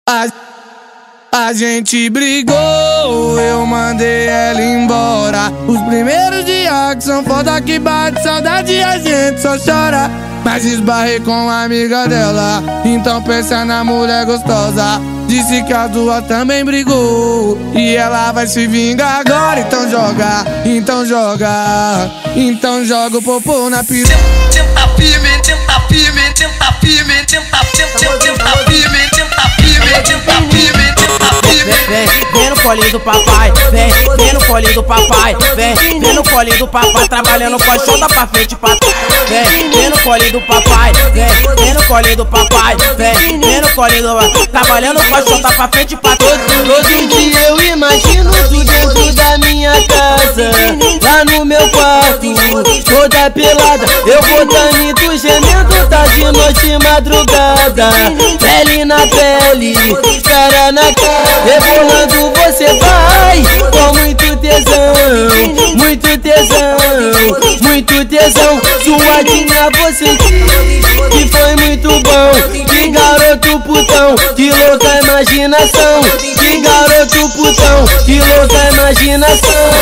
A gente brigou, eu mandei ela embora. Os primeiros dias que são foda que bate saudade, a gente só chora. Mas esbarrei com a amiga dela, então pensa na mulher gostosa. Disse que a duas também brigou e ela vai se vingar agora. Então joga, então joga, então joga o popô na piroca. Tenta firme, tenta firme, tenta firme, tenta firme, tenta firme, tenta firme, tenta firme. Vem no colinho do papai, vem no colinho do papai, vem no colinho do papai, trabalhando com a chota pra frente e pra trás. Vem no colinho do papai, vem no colinho do papai, vem no colinho do papai, trabalhando com a chota pra frente e pra trás. Todo dia eu imagino tu dentro da minha casa, lá no meu quarto, toda pelada, eu botando e tu gemendo, tá de noite e madrugada, pele na pele, cara na cara, rebolando você vai, com muito tesão, muito tesão, muito tesão, suadinha você diz que foi muito bom, que garoto putão, que louca imaginação, que garoto putão, que louca imaginação.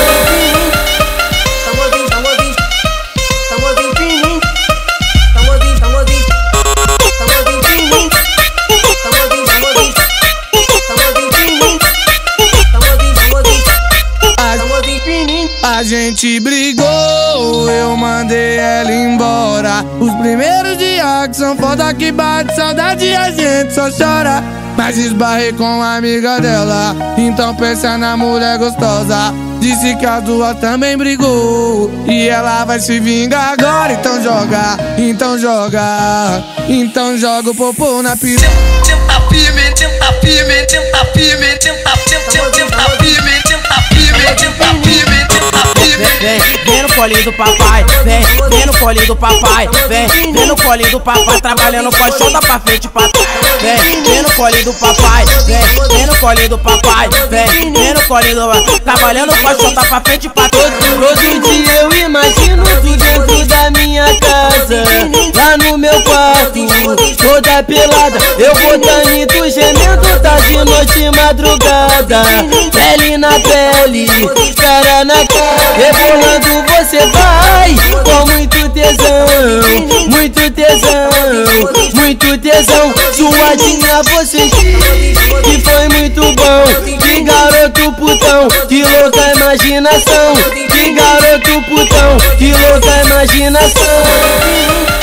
A gente brigou, eu mandei ela embora. Os primeiros dias que são foda que bate saudade, a gente só chora. Mas esbarrei com a amiga dela, então pensa na mulher gostosa. Disse que a duas também brigou e ela vai se vingar agora. Então joga, então joga, então joga o popô na piroca. Tenta firme, tenta firme, tenta firme, tenta firme, tenta firme, tenta firme, tenta firme. Vem no colinho do papai, vem no colinho do papai, vem no colinho do papai, trabalhando com a chota pra frente e pra trás. Vem no colinho do papai, vem no colinho do papai, vem no colinho do papai, trabalhando com a chota pra frente e pra trás. Todo dia eu imagino tu dentro da minha casa, lá no meu quarto, toda pelada, eu botando e tu gemendo, tá de noite e madrugada, pele na pele, cara na cara, rebolando você vai, com muito tesão, muito tesão, muito tesão, suadinha você diz que foi muito bom, que garoto putão, que louca imaginação, que garoto putão, que louca imaginação.